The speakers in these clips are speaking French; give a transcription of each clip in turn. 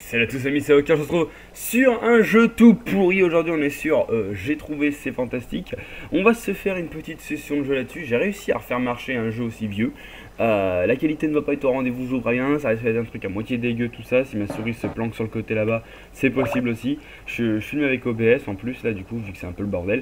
Salut à tous amis, c'est Oka, je se retrouve sur un jeu tout pourri. Aujourd'hui on est sur J'ai trouvé c'est fantastique. On va se faire une petite session de jeu là-dessus. J'ai réussi à refaire marcher un jeu aussi vieux. La qualité ne va pas être au rendez-vous, j'ouvre rien. Ça risque d'être un truc à moitié dégueu tout ça. Si ma souris se planque sur le côté là-bas, c'est possible aussi. Je filme avec OBS en plus là du coup, vu que c'est un peu le bordel.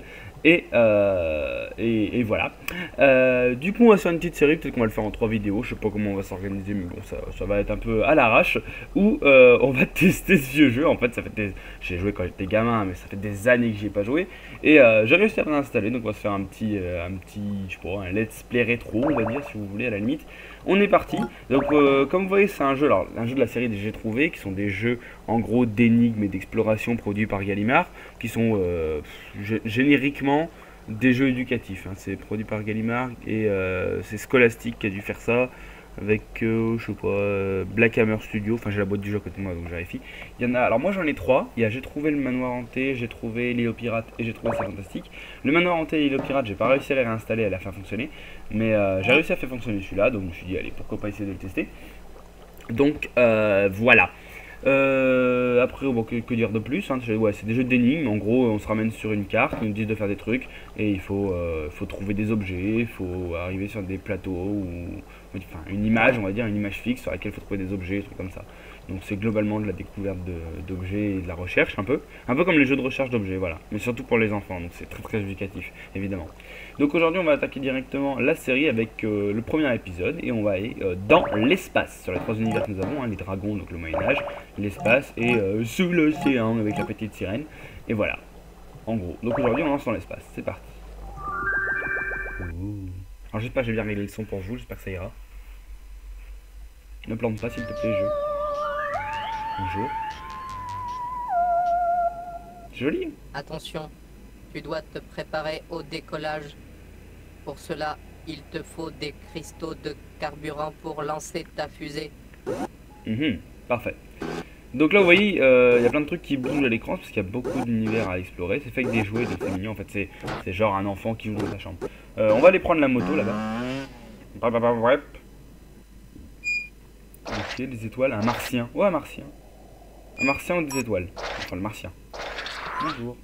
Et voilà. Du coup on va se faire une petite série, peut-être qu'on va le faire en 3 vidéos. Je sais pas comment on va s'organiser, mais bon ça va être un peu à l'arrache. Où on va tester ce vieux jeu. En fait, j'ai joué quand j'étais gamin, mais ça fait des années que j'y ai pas joué. Et j'ai réussi à l'installer. Donc, on va se faire un petit, je sais pas, un let's play rétro, on va dire, si vous voulez, à la limite. On est parti. Donc, comme vous voyez, c'est un jeu, alors, un jeu de la série des J'ai trouvé, qui sont des jeux en gros d'énigmes et d'exploration produits par Gallimard, qui sont génériquement des jeux éducatifs. Hein. C'est produit par Gallimard et c'est Scholastic qui a dû faire ça avec je sais pas, Black Hammer Studio. Enfin, j'ai la boîte du jeu à côté de moi, donc je vérifie. Il y en a, alors moi j'en ai trois. Il y a J'ai trouvé le manoir hanté, J'ai trouvé l'île aux pirates et J'ai trouvé c'est fantastique. Le manoir hanté et l'île aux pirates, j'ai pas réussi à les réinstaller, à la faire fonctionner, mais j'ai réussi à faire fonctionner celui-là, donc je me suis dit allez, pourquoi pas essayer de le tester. Donc voilà. Après, bon, que dire de plus, hein, ouais, c'est des jeux d'énigmes. En gros, on se ramène sur une carte, on nous dit de faire des trucs, et il faut trouver des objets, il faut arriver sur des plateaux, ou enfin, une image, on va dire, une image fixe sur laquelle il faut trouver des objets, des trucs comme ça. Donc c'est globalement de la découverte d'objets et de la recherche, un peu comme les jeux de recherche d'objets, voilà. Mais surtout pour les enfants, donc c'est très très éducatif, évidemment. Donc aujourd'hui, on va attaquer directement la série avec le premier épisode, et on va aller dans l'espace. Sur les trois univers que nous avons, hein, les dragons, donc le Moyen-Âge, l'espace et sous l'océan avec la petite sirène. Et voilà, en gros. Donc aujourd'hui, on lance dans l'espace. C'est parti. Ouh. Alors j'espère que j'ai bien réglé le son pour vous, j'espère que ça ira. Ne plante pas s'il te plaît, jeu. Bonjour. Joli. Attention, tu dois te préparer au décollage. Pour cela, il te faut des cristaux de carburant pour lancer ta fusée. Parfait. Donc là vous voyez, il y a plein de trucs qui bougent à l'écran parce qu'il y a beaucoup d'univers à explorer. C'est fait avec des jouets, donc c'est mignon. En fait c'est genre un enfant qui joue dans sa chambre. On va aller prendre la moto là-bas. Ok, des étoiles, un martien. Ouais, un martien. Un martien ou des étoiles. Enfin le martien. Bonjour.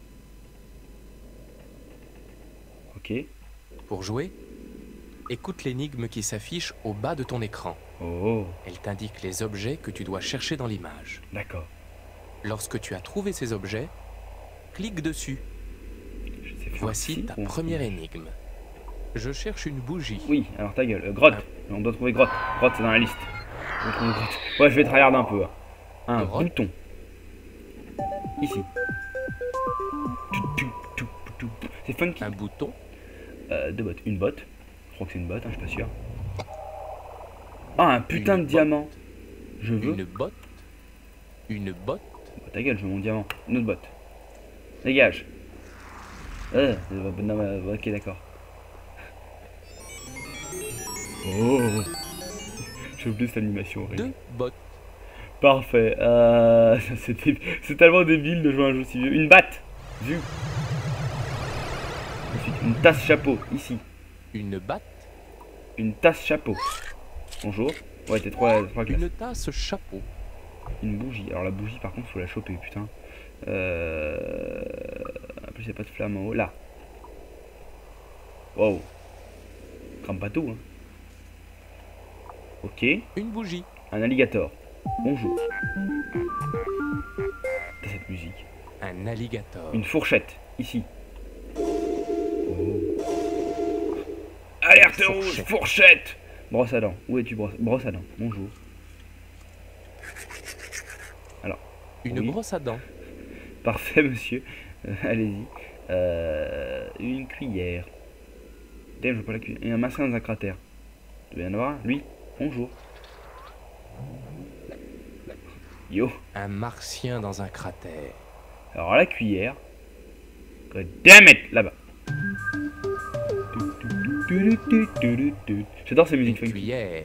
Ok. Pour jouer, écoute l'énigme qui s'affiche au bas de ton écran. Oh, Elle t'indique les objets que tu dois chercher dans l'image. d'accord. Lorsque tu as trouvé ces objets, clique dessus. Je sais faire Voici ici, ta ou- première énigme. Je cherche une bougie. Oui, alors ta gueule. Grotte. On doit trouver grotte. Grotte, c'est dans la liste. On doit trouver grotte. Ouais, je vais tryhard un peu. Hein. Un Grotte. bouton. Ici. C'est funky. Un bouton, Deux bottes. Une botte. Je crois que c'est une botte, hein, je suis pas sûr. Ah, un putain Une de botte. diamant. Je veux. une botte, une botte, Bah, ta gueule, je veux mon diamant. Une autre botte. Dégage. Non, ok, d'accord. Oh. J'ai oublié cette animation horrible. deux bottes, Parfait. C'est tellement débile de jouer à un jeu si vieux. Une batte. Vu. Ensuite, une tasse chapeau. Ici. une batte, Une tasse chapeau. Bonjour. Ouais, t'es trois classes. une tasse chapeau, Une bougie. Alors la bougie, par contre, faut la choper, putain. En plus, il n'y a pas de flamme en haut. Là. Wow. Crame pas tout, hein. Ok. une bougie, Un alligator. Bonjour. T'as cette musique. un alligator, Une fourchette. Ici. Oh. Alerte rouge, Fourchette. fourchette. Brosse à dents. Où es-tu, brosse à dents? Bonjour. Alors, une oui. brosse à dents, Parfait, monsieur. Allez-y. Une cuillère. Damn, je veux pas la cuillère. Et un massin dans un cratère. Tu viens de voir? Lui. Bonjour. Yo. un martien dans un cratère, Alors, la cuillère. God damn it. Là-bas. J'adore ces une musiques funky. cuillère,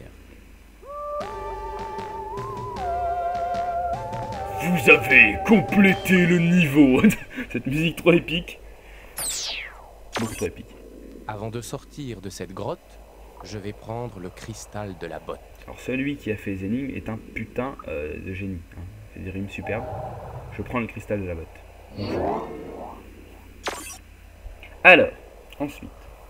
Vous avez complété le niveau. Cette musique trop épique. Beaucoup trop épique. Avant de sortir de cette grotte, je vais prendre le cristal de la botte. Alors celui qui a fait les énigmes est un putain de génie. Hein. C'est des rimes superbes. Je prends le cristal de la botte. Bonjour. Alors, ensuite.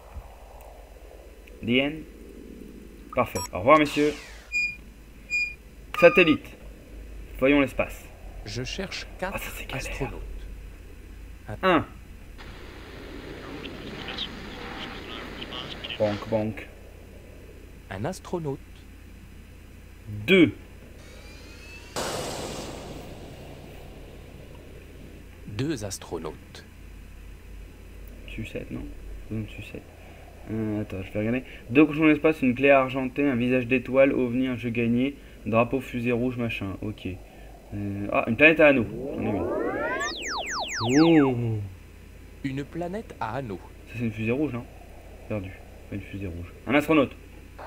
The end. Parfait. Au revoir, messieurs. Satellite. Voyons l'espace. Je cherche Ah, 4 ça, c'est galère. astronautes. 1. Bonk, bonk. Un astronaute. 2. 2 astronautes. Sucette, non? Sucette. Attends, je vais regarder. 2 cochons d'espace, une clé argentée, un visage d'étoile, ovni, un jeu gagné, drapeau, fusée rouge, machin. Ok. Ah, une planète à anneaux. J'en ai une. Oh. Une planète à anneaux. Ça, c'est une fusée rouge, non? Perdu. Pas une fusée rouge. Un astronaute.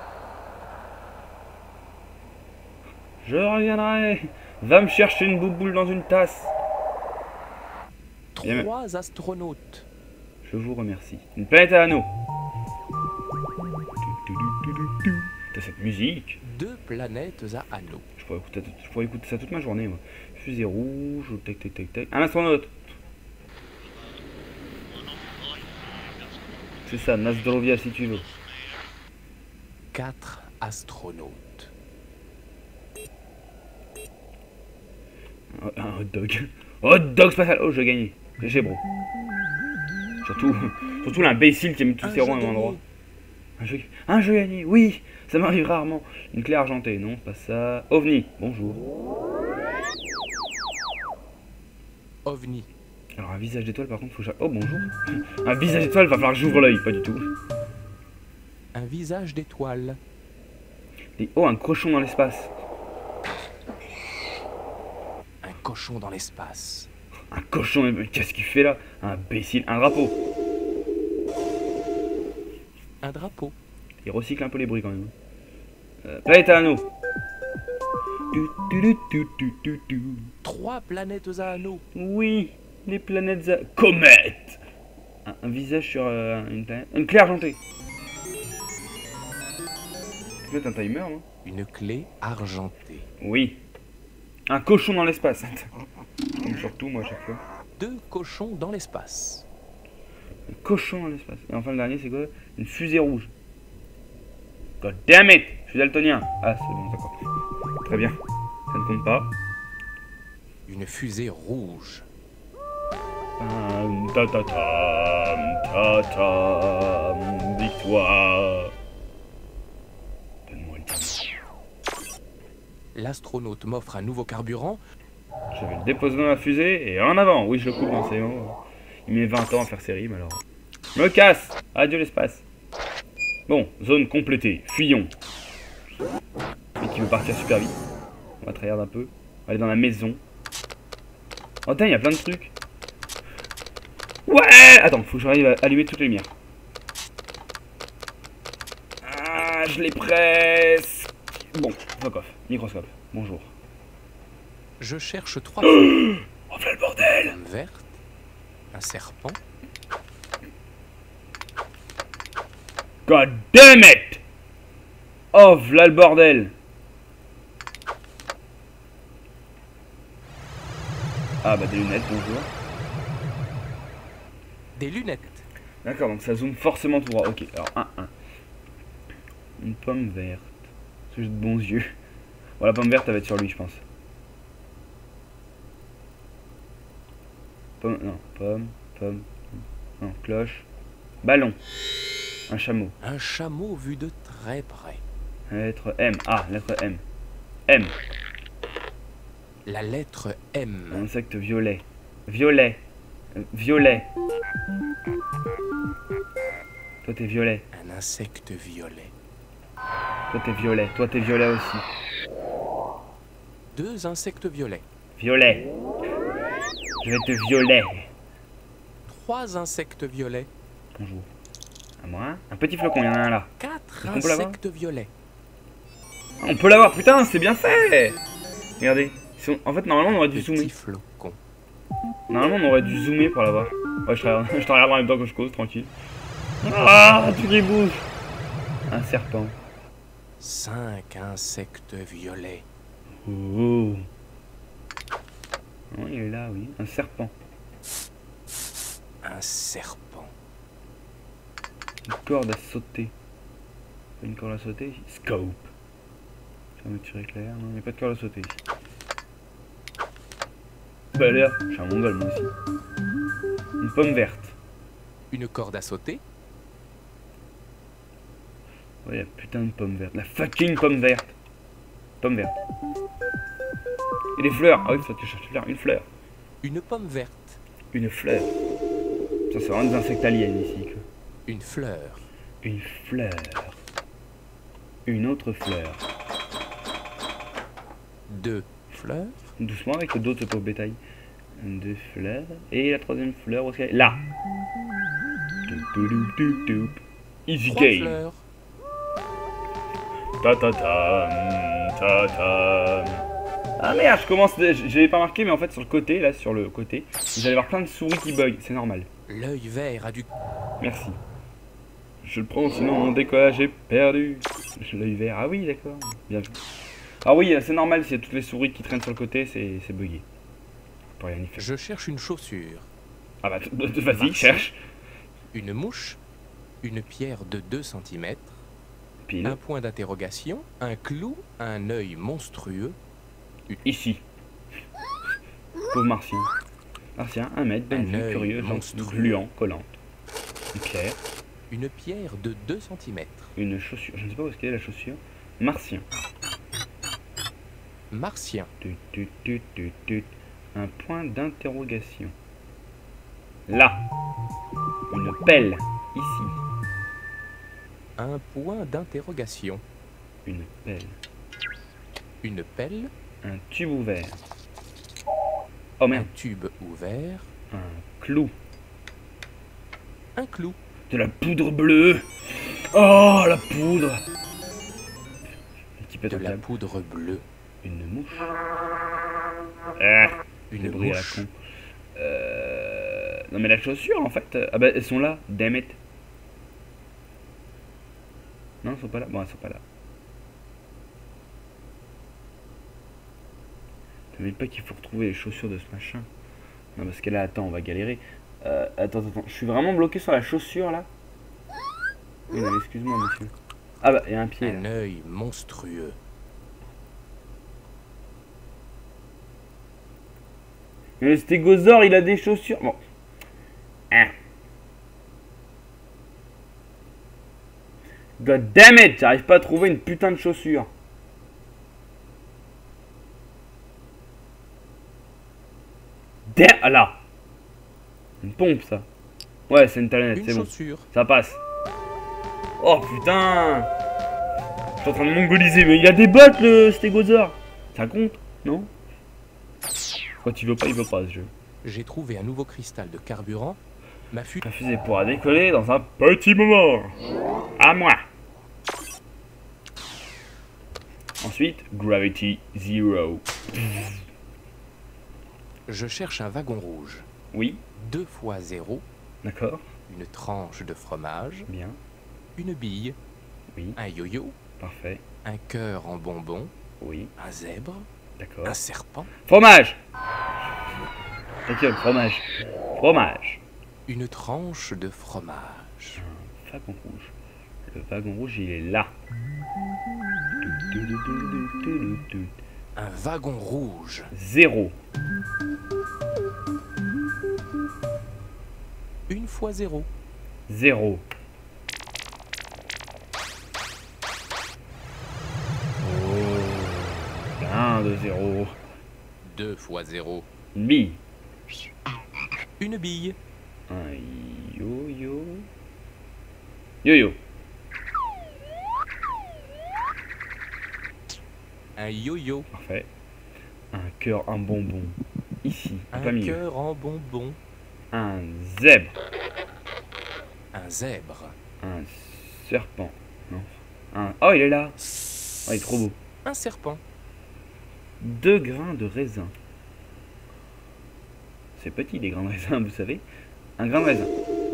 Je reviendrai. Va me chercher une bouboule dans une tasse. Bien. 3 astronautes. Je vous remercie. Une planète à anneaux. T'as cette musique. 2 planètes à anneaux. Je pourrais écouter ça toute ma journée, moi. Fusée rouge, tac tac tac tac. Un astronaute. C'est ça, Nasdrovia si tu veux. 4 astronautes. Un hot dog. Hot dog spatial. Oh, j'ai gagné. J'ai bro. Surtout l'imbécile qui a mis tous ses ronds au même endroit. Un jeu gagné, oui, ça m'arrive rarement. Une clé argentée, non, pas ça. OVNI, bonjour. OVNI. Alors un visage d'étoile par contre, faut que oh bonjour. Un visage d'étoile, va falloir que j'ouvre l'œil, pas du tout. Un visage d'étoile. Oh, un cochon dans l'espace. Un cochon dans l'espace. Un cochon, mais qu'est-ce qu'il fait là? Un imbécile, un drapeau. Un drapeau. Il recycle un peu les bruits quand même. Planète à anneaux. 3 planètes à anneaux. Oui, les planètes à... Comète. Un visage sur une planète. Une clé argentée. C'est peut-être un timer, non? Une clé argentée. Oui. Un cochon dans l'espace. Comme surtout moi à chaque fois. 2 cochons dans l'espace. Un cochon dans l'espace. Et enfin le dernier c'est quoi? Une fusée rouge. God damn it! Je suis daltonien. Ah c'est bon d'accord. Très bien. Ça ne compte pas. Une fusée rouge. Victoire. Donne-moi le temps. L'astronaute m'offre un nouveau carburant. Je vais le déposer dans la fusée et en avant. Oui je le coupe dans ses mots. Il met 20 ans à faire ses rimes alors. Je me casse. Adieu l'espace. Bon, zone complétée. Fuyons. Et qui veut partir super vite. On va tryhard un peu. On va aller dans la maison. Oh putain, il y a plein de trucs. Ouais! Attends, faut que j'arrive à allumer toutes les lumières. Ah, je l'ai presque. Bon, fuck off. Microscope. Bonjour. Je cherche 3 Oh, voilà le bordel! flammes vertes. Un serpent. God damn it! Oh, voilà le bordel! Ah bah des lunettes, bonjour. Des lunettes. D'accord, donc ça zoome forcément tout droit. Ok, alors un. Une pomme verte. C'est juste de bons yeux. Bon, la pomme verte, elle va être sur lui, je pense. Pomme, non, pomme, non, cloche. Ballon. Un chameau. Un chameau vu de très près. Lettre M. Ah, lettre M. M. La lettre M. Un insecte violet. Violet. Violet. Toi t'es violet. Un insecte violet. Toi t'es violet. Toi t'es violet aussi. 2 insectes violets. Violet. Je vais te violer. 3 insectes violets. Bonjour. À moi. Un petit flocon, il y en a un là. 4 Est-ce qu'on peut l'avoir? insectes violets. Ah, on peut l'avoir, putain, c'est bien fait. Regardez. En fait, normalement, on aurait dû Petit zoomer. flocon. Normalement, on aurait dû zoomer pour l'avoir. Ouais, je te regarde en même temps que je cause, tranquille. Ah, tu les bouges. Un serpent. 5 insectes violets. Oh. Non, il est là, oui. Un serpent. Un serpent. Une corde à sauter. Une corde à sauter ici. Scope. Fermeture éclair. Non, il n'y a pas de corde à sauter ici. Bah là, je suis un mongol moi aussi. Une pomme verte. Une corde à sauter. Ouais, la putain de pomme verte. La fucking pomme verte. Pomme verte. Et des fleurs. Ah oui, faut que je cherche des fleurs. Une fleur. Une pomme verte. Une fleur. Ça, c'est vraiment des insectes aliens ici. Quoi. Une fleur. Une fleur. Une autre fleur. Deux fleurs. Doucement avec d'autres pauvres bétail. Deux fleurs. Et la troisième fleur, où est-ce qu'elle est? Là. Easy Trois game. fleurs. Ta ta ta ta ta. Ah merde, je commence. J'avais pas marqué, mais en fait, sur le côté, là, sur le côté, vous allez voir plein de souris qui bug. C'est normal. L'œil vert a du... Merci. Je le prends, sinon mon décollage est perdu. L'œil vert. Ah oui, d'accord. Bien vu. Ah oui, c'est normal, s'il y a toutes les souris qui traînent sur le côté, c'est bugué. On peut rien y faire. Je cherche une chaussure. Ah bah, vas-y, cherche. Une mouche. Une pierre de 2 cm. Pile. Un point d'interrogation. Un clou. Un œil monstrueux. Ici. Pauvre Martien. Martien, 1 mètre, belle Un vue, œil curieux, monstrueux. gluant, collante. Claire. Une pierre de 2 cm. Une chaussure. Je ne sais pas où est-ce qu'elle est la chaussure. Martien. Martien. Tut, tut, tut, tut, tut. Un point d'interrogation. Là. Une pelle. Ici. Un point d'interrogation. Une pelle. Une pelle. Un tube ouvert. Oh Un merde. tube ouvert. Un clou. Un clou. De la poudre bleue. Oh, la poudre. Un petit peu De la câble. poudre bleue. Une mouche. Ah, Une le bruit à la mouche. con. Non mais la chaussure en fait. Ah bah elles sont là. Damn it. Non, elles sont pas là. Bon, elles sont pas là. T'inquiète pas qu'il faut retrouver les chaussures de ce machin. Non parce que là, attends, on va galérer. Attends. Je suis vraiment bloqué sur la chaussure là. Oui, non, mais excuse-moi monsieur. Ah bah, il y a un pied là. Un œil monstrueux. Mais le stégosaure, il a des chaussures. Bon. Hein. God damn it, j'arrive pas à trouver une putain de chaussure. Ah là. Une pompe ça. Ouais, c'est une talonnette, Une c'est bon. chaussure. Ça passe. Oh putain. Je suis en train de mongoliser, mais il a des bottes le stégosaure. Ça compte, non? Quand il veut pas, il veut pas ce jeu. J'ai trouvé un nouveau cristal de carburant. Ma fusée. La fusée pourra décoller dans un petit moment. À moi. Ensuite, Gravity Zero. Je cherche un wagon rouge. Oui, 2 fois 0. d'accord, Une tranche de fromage. bien, Une bille. oui, Un yo-yo. parfait, Un cœur en bonbon. oui, Un zèbre. d'accord. Un serpent. Fromage. Ta gueule, fromage. Fromage. Une tranche de fromage. Wagon rouge. Le wagon rouge, il est là. Un wagon rouge. 0. 1 fois 0. 0. Oh. Plein de 0. 2 fois 0. Une bille. Une bille. Un yo-yo. Yo-yo. Un yo-yo. Parfait. Un cœur, un bonbon. Ici, Un pas mieux. cœur en bonbon. Un zèbre. Un zèbre. Un serpent. Non. Un... Oh, il est là. Oh, il est trop beau. Un serpent. 2 grains de raisin. C'est petit, les grains de raisin, vous savez. Un grain de raisin.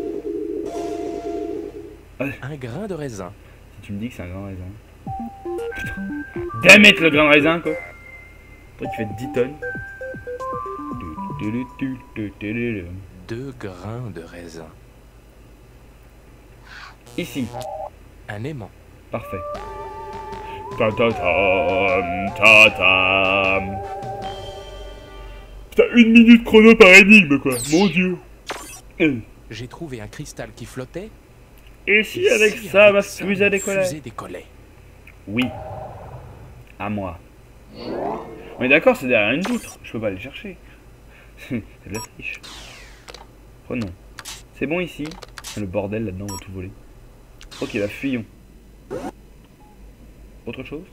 Un grain de raisin. Si tu me dis que c'est un grain de raisin. Putain. Damn it, le grain de raisin, quoi. Après, tu fais 10 tonnes. 2 grains de raisin. Ici. Un aimant. Parfait. Ta-ta-tam, ta-tam. Putain, 1 minute chrono par énigme, quoi. Mon dieu. J'ai trouvé un cristal qui flottait. Et si avec ça, ma fusée décollait. Oui. À moi. On est d'accord, c'est derrière une vitre. Je peux pas aller le chercher. C'est de la triche. Prenons. C'est bon ici. Le bordel là-dedans, on va tout voler. Ok, bah fuyons. Autre chose?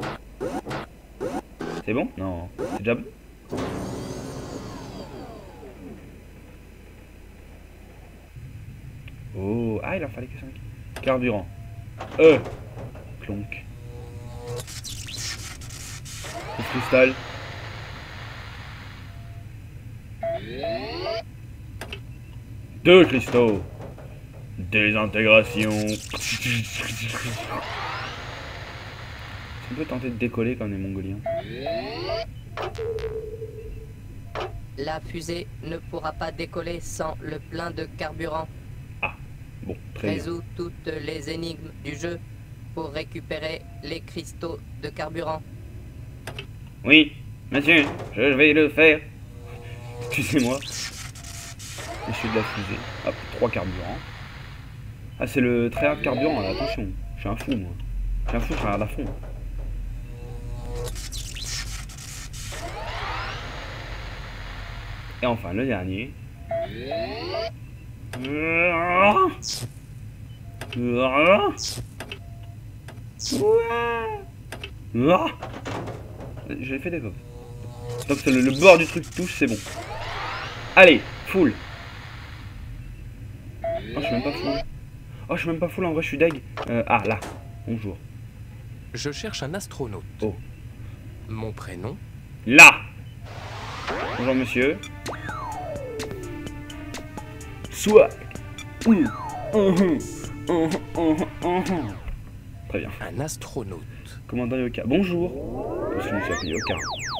C'est bon? Non. C'est déjà bon? Oh, ah, il en fallait que 5. Carburant. Clonk. Le cristal. Deux cristaux. Désintégration. On peut tenter de décoller quand on est mongolien. La fusée ne pourra pas décoller sans le plein de carburant. Ah, bon, très bien. Résous toutes les énigmes du jeu pour récupérer les cristaux de carburant. Oui, monsieur, je vais le faire. Excusez-moi. Je suis de la fusée. Hop, 3 carburants. Ah, c'est le très hard carburant, là, attention. Je suis un fou, moi. Je suis un fou, je regarde à fond. Et enfin, le dernier. J'ai fait des coques. Donc le bord du truc touche, c'est bon. Allez, full. Oh, je suis même pas full. Oh, je suis même pas full, en vrai, je suis deg. Ah, là. Bonjour. Je cherche un astronaute. Oh. Mon prénom? Là. Bonjour, monsieur. Swag. Très bien. Un astronaute. Commandant Yoka. Bonjour. Je me suis appelé Yoka.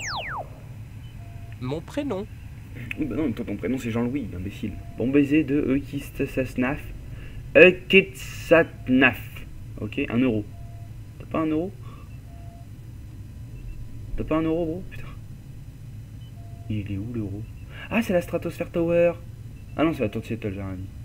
Mon prénom? Oui, bah non, toi, ton prénom c'est Jean-Louis, imbécile. Bon baiser de Eukistasnaf. Eukitsatnaf. Ok, 1 euro. T'as pas 1 euro? T'as pas 1 euro, gros? Putain. Il est où l'euro? Ah, c'est la Stratosphere Tower. Ah non, c'est la Tour de Seattle, j'ai rien dit.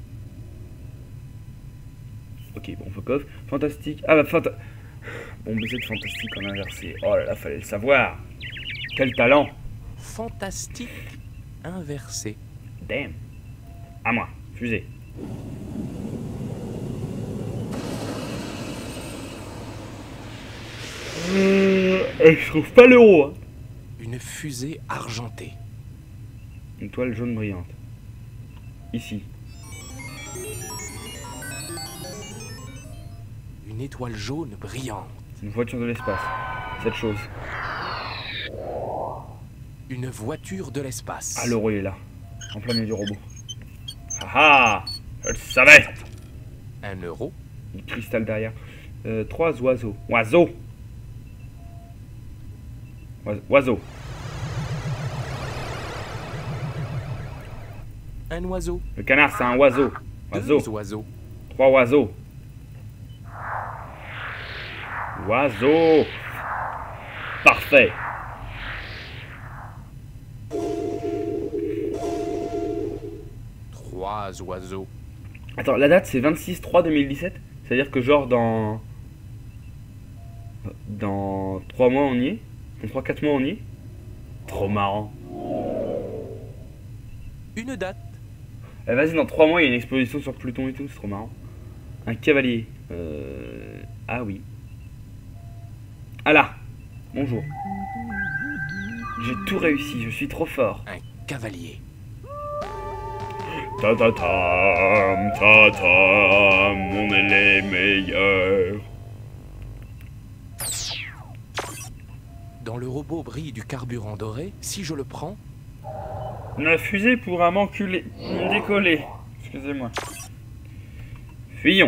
Ok, bon, fuck off. Fantastique. Ah bah, bon baiser de fantastique en inversé. Oh là là, fallait le savoir. Quel talent. Fantastique inversé. Damn. À moi, fusée. Je trouve pas l'euro. Hein. Une fusée argentée. Une toile jaune brillante. Ici. Une étoile jaune brillante. Une voiture de l'espace. Cette chose. Une voiture de l'espace. Ah, l'euro il est là. En plein milieu du robot. Ah ah, je le savais. 1 euro. Il cristal derrière. 3 oiseaux. Oiseaux. Oiseau. Un oiseau. Le canard c'est un oiseau. Oiseau. 2 oiseaux. 3 oiseaux. Oiseau. Parfait. Oiseaux. Attends, la date c'est 26/3/2017. C'est-à-dire que genre dans 3 mois on y est. Dans 3-4 mois on y est. Trop marrant. Une date. Eh, vas-y, dans 3 mois il y a une exposition sur Pluton et tout, c'est trop marrant. Un cavalier. Ah oui. Ah là. Bonjour. J'ai tout réussi, je suis trop fort. Un cavalier. Ta-ta-tam, ta-tam, on est les meilleurs. Dans le robot brille du carburant doré. Si je le prends, La fusée pourra m'enculer, décoller. Excusez-moi. Fuyons.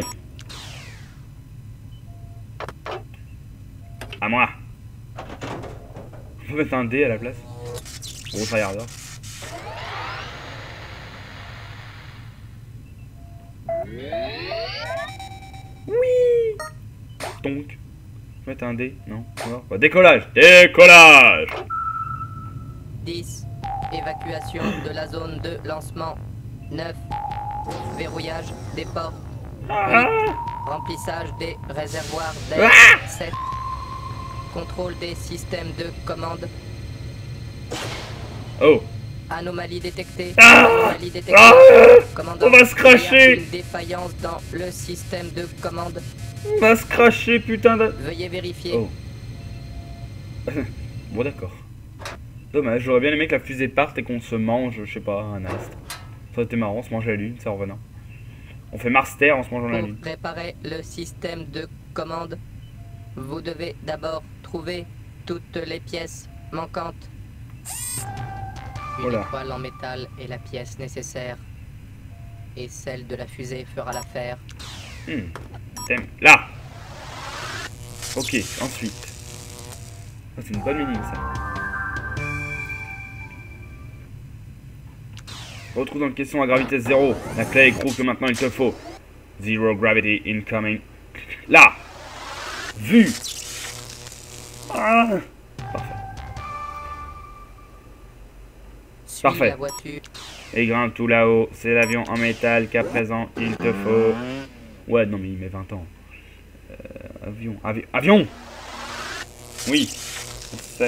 À moi. On peut mettre un dé à la place. Gros tryharder. Donc. Mettre un dé. Non. Quoi. Décollage. Décollage. 10. Évacuation de la zone de lancement. 9. Verrouillage des portes. 8. Remplissage des réservoirs d'air. 7. Contrôle des systèmes de commande. Oh. Anomalie détectée. Ah Anomalie détectée. Commandant, on va se cracher. il y a une défaillance dans le système de commande. On va se cracher, putain de... Veuillez vérifier. Oh. Bon, d'accord. Dommage, j'aurais bien aimé que la fusée parte et qu'on se mange, je sais pas, un astre. Ça aurait été marrant, on se mange la lune, c'est en revenant. On fait Mars-Terre en se mangeant la Pour lune. réparer le système de commande, vous devez d'abord trouver toutes les pièces manquantes. Une Voilà. étoile en métal est la pièce nécessaire. Et celle de la fusée fera l'affaire. Là. Ok, ensuite. Ah, c'est une bonne mini ça. Retrouve dans le question à gravité 0. La clé écroule que maintenant il te faut. Zero gravity incoming. Là. Vu. Ah. Parfait. Suis Parfait. la voiture. Et grimpe tout là-haut. C'est l'avion en métal qu'à présent il te faut. Ouais, non mais il met 20 ans. Avion. Oui. On sait.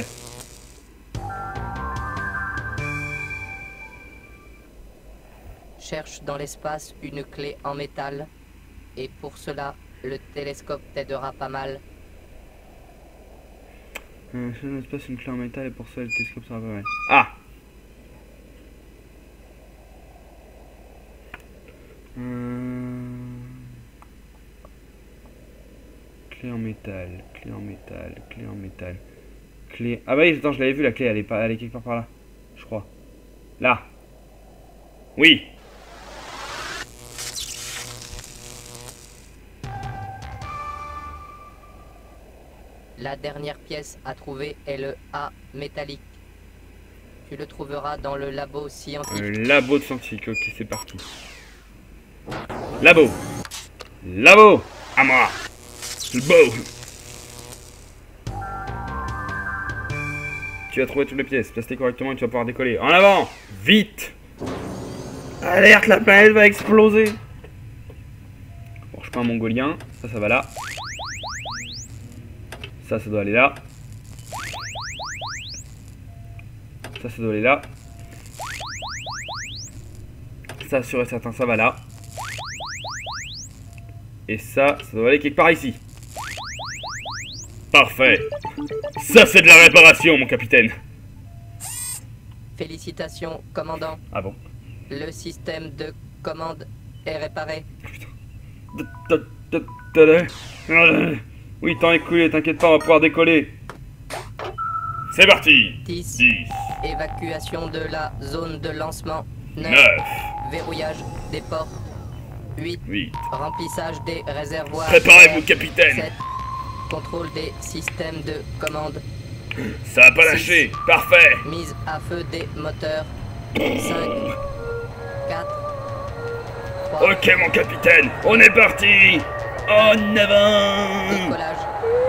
Cherche dans l'espace une clé en métal. Et pour cela, le télescope t'aidera pas mal. Je ne laisse pas une clé en métal et pour ça le télescope sera pas mal. Ah. Clé en métal, clé en métal, clé en métal. Clé. Ah bah oui, attends, je l'avais vu la clé, elle est quelque part par là. Je crois. Là. Oui. La dernière pièce à trouver est le A métallique. Tu le trouveras dans le labo scientifique. Labo de scientifique, ok, c'est parti. Labo. Labo. À moi. Le beau. Tu as trouvé toutes les pièces, placez correctement et tu vas pouvoir décoller. En avant. Vite. Alerte, la planète va exploser. Bon, je suis pas un mongolien. Ça va là. Ça doit aller là. Ça doit aller là. Ça, sûr et certain, ça va là. Et ça doit aller quelque part ici. Parfait. Ça, c'est de la réparation, mon capitaine. Félicitations, commandant. Ah bon? Le système de commande est réparé. Oui, temps écoulé, t'inquiète pas, on va pouvoir décoller. C'est parti. 10. 10. Évacuation de la zone de lancement. 9. 9. Verrouillage des portes. 8. 8. Remplissage des réservoirs. Préparez-vous, d'air. capitaine. 7. Contrôle des systèmes de commande. Ça va pas lâcher. Parfait. Mise à feu des moteurs. 5. 4. 3. Ok, mon capitaine, on est parti. En avant. Décollage.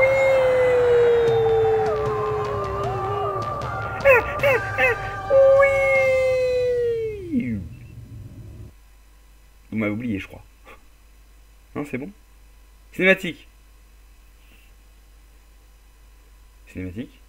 Oui. Vous m'avez oublié, je crois. Non, c'est bon. Cinématique. Cinématique.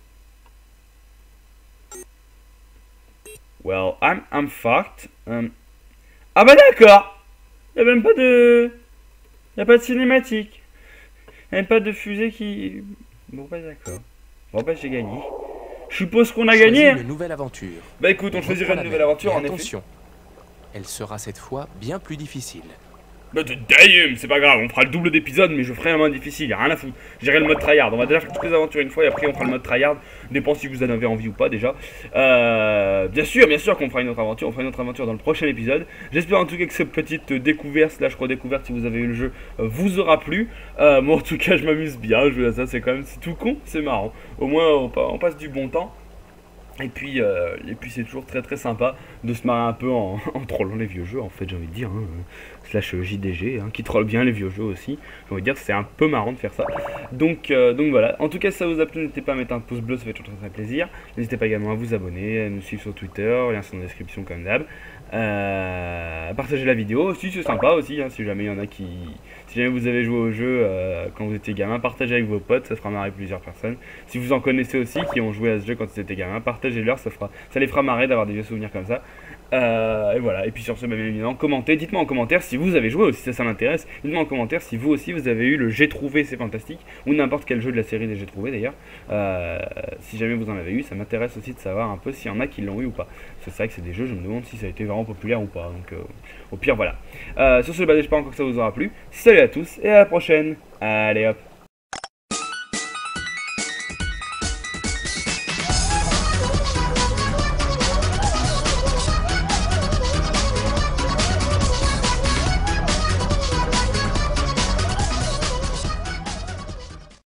Well, I'm fucked. Ah bah d'accord. Y a même pas de... Y a pas de cinématique. Y a même pas de fusée qui... Bon bah d'accord. Bon bah j'ai gagné. Je suppose qu'on a gagné. Choisis Hein. une nouvelle aventure. Bah écoute, on choisira une nouvelle aventure en effet. Attention, elle sera cette fois bien plus difficile. Bah de damn, c'est pas grave, on fera le double d'épisodes, mais je ferai un mode difficile, y'a rien à foutre. J'irai le mode tryhard, on va déjà faire toutes les aventures une fois et après on fera le mode tryhard. Dépend si vous en avez envie ou pas déjà. Bien sûr qu'on fera une autre aventure, on fera une autre aventure dans le prochain épisode. J'espère en tout cas que cette petite découverte, slash redécouverte si vous avez eu le jeu, vous aura plu. Moi en tout cas je m'amuse bien, jouer à ça, c'est tout con, c'est marrant. Au moins on passe du bon temps. Et puis c'est toujours très très sympa de se marrer un peu en, en trollant les vieux jeux, en fait, j'ai envie de dire, hein, slash JDG, hein, qui troll bien les vieux jeux aussi. J'ai envie de dire que c'est un peu marrant de faire ça. Donc voilà, en tout cas si ça vous a plu, n'hésitez pas à mettre un pouce bleu, ça fait toujours très plaisir. N'hésitez pas également à vous abonner, à nous suivre sur Twitter, lien sont dans la description comme d'hab. Partagez la vidéo aussi, c'est sympa aussi, hein, si jamais il y en a qui... Si jamais vous avez joué au jeu quand vous étiez gamin, partagez avec vos potes, ça fera marrer plusieurs personnes. Si vous en connaissez aussi qui ont joué à ce jeu quand ils étaient gamins, partagez-leur, ça les fera marrer d'avoir des vieux souvenirs comme ça. Et voilà, et puis sur ce, bien évidemment, commentez, dites-moi en commentaire si vous avez joué aussi, ça m'intéresse. Dites-moi en commentaire si vous aussi vous avez eu le J'ai trouvé, c'est fantastique, ou n'importe quel jeu de la série des J'ai trouvé d'ailleurs. Si jamais vous en avez eu, ça m'intéresse aussi de savoir un peu s'il y en a qui l'ont eu ou pas. Parce que c'est vrai que c'est des jeux, je me demande si ça a été vraiment populaire ou pas. Donc au pire, voilà. Sur ce, j'espère encore que ça vous aura plu. Salut à tous et à la prochaine. Allez hop.